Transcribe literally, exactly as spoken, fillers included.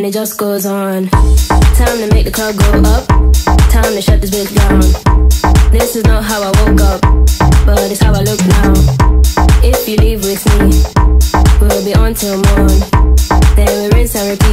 it just goes on. Time to make the club go up. Time to shut this bitch down. This is not how I woke up, but it's how I look now. If you leave with me, we'll be on till morn. Then we rinse and repeat.